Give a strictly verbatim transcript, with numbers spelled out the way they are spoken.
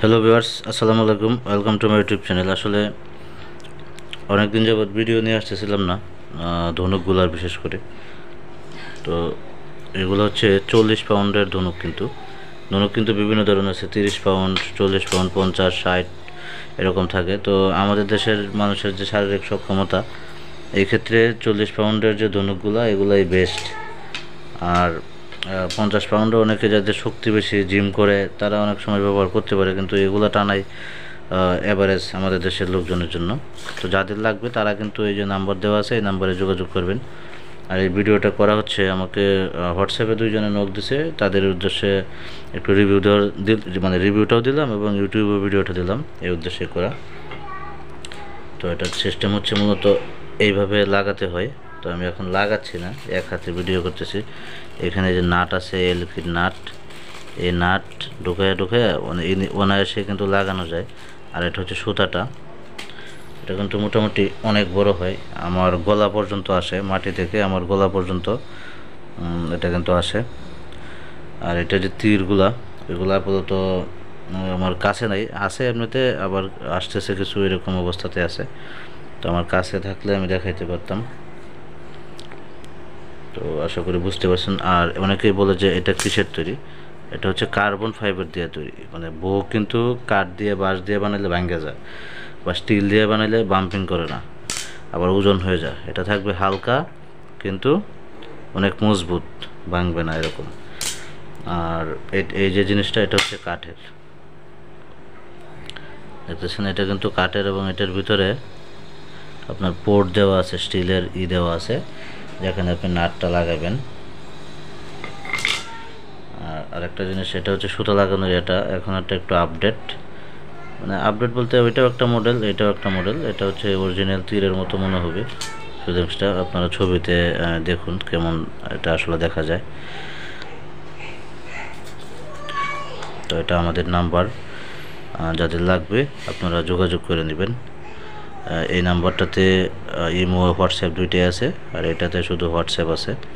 Hello viewers, আসসালামু আলাইকুম। Welcome to my YouTube channel. আসলে অনেক দিন যাবৎ ভিডিও নিয়ে আসতেছিলাম না, ধনুকগুলার বিশেষ করে। তো এগুলো হচ্ছে চল্লিশ পাউন্ডের ধনুক। কিন্তু ধনুক কিন্তু বিভিন্ন ধরনের আছে, তিরিশ পাউন্ড, চল্লিশ পাউন্ড, পঞ্চাশ, ষাট এরকম থাকে। তো আমাদের দেশের মানুষের যে শারীরিক সক্ষমতা, এই ক্ষেত্রে চল্লিশ পাউন্ডের যে ধনুকগুলো এগুলাই বেস্ট। আর পঞ্চাশ পাউন্ডও অনেকে যাদের শক্তি বেশি, জিম করে, তারা অনেক সময় ব্যবহার করতে পারে, কিন্তু এগুলো টানাই অ্যাভারেজ আমাদের দেশের লোকজনের জন্য। তো যাদের লাগবে তারা কিন্তু এই যে নাম্বার দেওয়া আছে, এই নাম্বারে যোগাযোগ করবেন। আর এই ভিডিওটা করা হচ্ছে, আমাকে হোয়াটসঅ্যাপে দুইজনে নক দিছে, তাদের উদ্দেশ্যে একটু রিভিউ দেওয়ার মানে রিভিউটাও দিলাম এবং ইউটিউবে ভিডিওটা দিলাম, এই উদ্দেশ্যে করা। তো এটার সিস্টেম হচ্ছে মূলত এইভাবে লাগাতে হয়। তো আমি এখন লাগাচ্ছি না, এক হাতে ভিডিও করতেছি। এখানে যে নাট আছে, এলকির নাট, এই নাট ঢুকায় ঢুকায় অনায়াসে কিন্তু লাগানো যায়। আর এটা হচ্ছে সুতাটা, এটা কিন্তু মোটামুটি অনেক বড় হয়, আমার গলা পর্যন্ত আসে, মাটি থেকে আমার গলা পর্যন্ত এটা কিন্তু আসে। আর এটা যে তীরগুলা, এগুলো আপাতত আমার কাছে নাই, আছে এমনিতে, আবার আসতেছে কিছু, এরকম অবস্থাতে আছে। তো আমার কাছে থাকলে আমি দেখাইতে পারতাম। তো আশা করি বুঝতে পারছেন। আর অনেকেই বলে যে এটা কিসের তৈরি, এটা হচ্ছে কার্বন ফাইবার দিয়ে তৈরি। মানে বউ কিন্তু কাঠ দিয়ে, বাঁশ দিয়ে বানাইলে ভাঙ্গে যায়, বা স্টিল দিয়ে বানাইলে বাম্পিং করে না, আবার ওজন হয়ে যায়। এটা থাকবে হালকা কিন্তু অনেক মজবুত, ভাঙবে না এরকম। আর এই যে জিনিসটা, এটা হচ্ছে কাঠের, দেখতেছেন, এটা কিন্তু কাঠের, এবং এটার ভিতরে আপনার পোর্ট দেওয়া আছে, স্টিলের ই দেওয়া আছে, যেখানে আপনি নাটটা লাগাবেন। আর আরেকটা জিনিস, সেটা হচ্ছে সুতা লাগানোর, এটা এখন একটা একটু আপডেট, মানে আপডেট বলতে ওইটাও একটা মডেল, এটাও একটা মডেল। এটা হচ্ছে অরিজিনাল তীরের মতো মনে হবে ফিলিংসটা, আপনারা ছবিতে দেখুন কেমন এটা আসলে দেখা যায়। তো এটা আমাদের নাম্বার, যাদের লাগবে আপনারা যোগাযোগ করে নেবেন। এই নাম্বারটাতে ইমো হোয়াটসঅ্যাপ দুইটাই আছে, আর এটাতে শুধু হোয়াটসঅ্যাপ আছে।